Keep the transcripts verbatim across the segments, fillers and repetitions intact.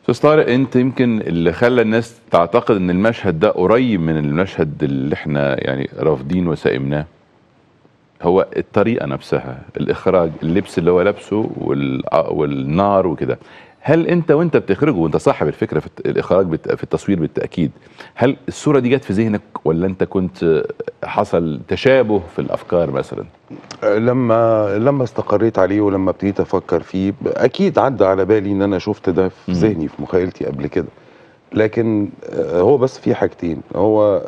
استاذ طارق، انت يمكن اللي خلى الناس تعتقد ان المشهد ده قريب من المشهد اللي احنا يعني رافضين وسائمناه هو الطريقه نفسها، الاخراج، اللبس اللي هو لابسه والنار وكده. هل انت وانت بتخرجه وانت صاحب الفكره في الاخراج في التصوير بالتاكيد، هل الصوره دي جت في ذهنك ولا انت كنت حصل تشابه في الافكار مثلا؟ لما لما استقريت عليه ولما ابتديت افكر فيه اكيد عدى على بالي ان انا شفت ده في ذهني في مخيلتي قبل كده، لكن هو بس في حاجتين. هو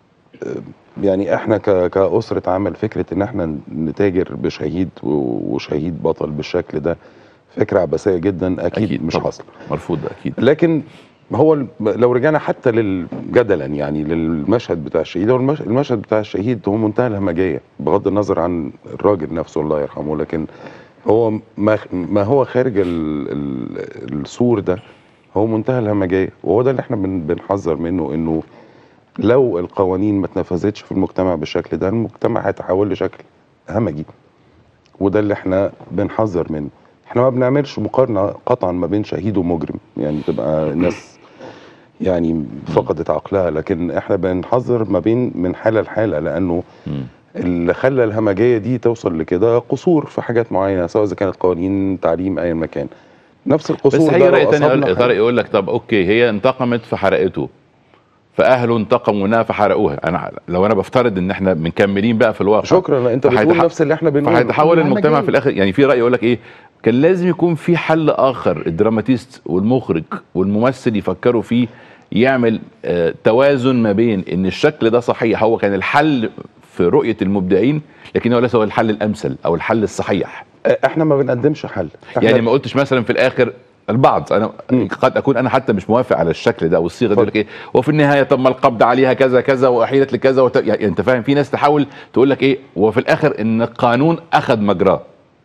يعني احنا كأسرة عمل فكرة ان احنا نتاجر بشهيد وشهيد بطل بالشكل ده فكرة عبثية جدا، اكيد, أكيد مش حاصل، مرفوض اكيد. لكن هو لو رجعنا حتى جدلا يعني للمشهد بتاع الشهيد، هو المشهد بتاع الشهيد هو منتهى الهمجيه بغض النظر عن الراجل نفسه الله يرحمه، لكن هو ما ما هو خارج ال ال السور ده هو منتهى الهمجيه، وهو ده اللي احنا بنحذر منه، انه لو القوانين ما اتنفذتش في المجتمع بالشكل ده المجتمع هيتحول لشكل همجي، وده اللي احنا بنحذر منه. احنا ما بنعملش مقارنه قطعا ما بين شهيد ومجرم، يعني تبقى الناس يعني فقدت عقلها، لكن احنا بنحذر ما بين من حاله لحاله، لانه اللي خلى الهمجيه دي توصل لكده قصور في حاجات معينه، سواء اذا كانت قوانين، تعليم، اي مكان. نفس القصور بس ده هي رأي تاني طارق يقول لك طب اوكي هي انتقمت فحرقته، فاهله انتقموا منها فحرقوها. انا لو انا بفترض ان احنا مكملين بقى في الواقع، شكرا انت بتقول نفس اللي احنا بنقوله، فهيتحول المجتمع في الاخر. يعني في راي يقول لك ايه، كان لازم يكون في حل اخر، الدراماتيست والمخرج والممثل يفكروا فيه، يعمل آه توازن ما بين ان الشكل ده صحيح، هو كان الحل في رؤيه المبدعين، لكن هو ليس هو الحل الامثل او الحل الصحيح. احنا ما بنقدمش حل، يعني ما قلتش مثلا في الاخر البعض، انا م. قد اكون انا حتى مش موافق على الشكل ده او الصيغه دي، يقول لك ايه وفي النهايه طب ما القبض عليها كذا كذا واحيلت لكذا وت... يعني انت فاهم، في ناس تحاول تقول لك ايه وفي الاخر ان القانون اخذ مجراه.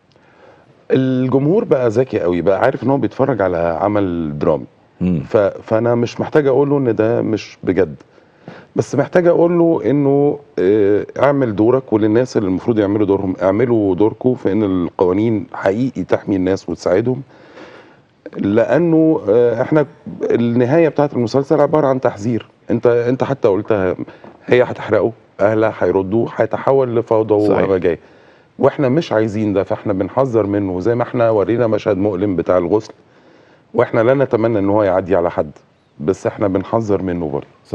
الجمهور بقى ذكي قوي، بقى عارف ان هو بيتفرج على عمل درامي، ف... فانا مش محتاج اقول له ان ده مش بجد، بس محتاج اقول له انه اه اعمل دورك، وللناس اللي المفروض يعملوا دورهم اعملوا دوركم في ان القوانين حقيقي تحمي الناس وتساعدهم، لانه اه احنا النهايه بتاعت المسلسل عباره عن تحذير. انت انت حتى قلتها، هي هتحرقه، اهلها هيردوا، هيتحول لفوضى وهمجيه، واحنا مش عايزين ده، فاحنا بنحذر منه. زي ما احنا ورينا مشهد مؤلم بتاع الغسل، واحنا لا نتمنى ان هو يعدي على حد، بس احنا بنحذر منه برضه.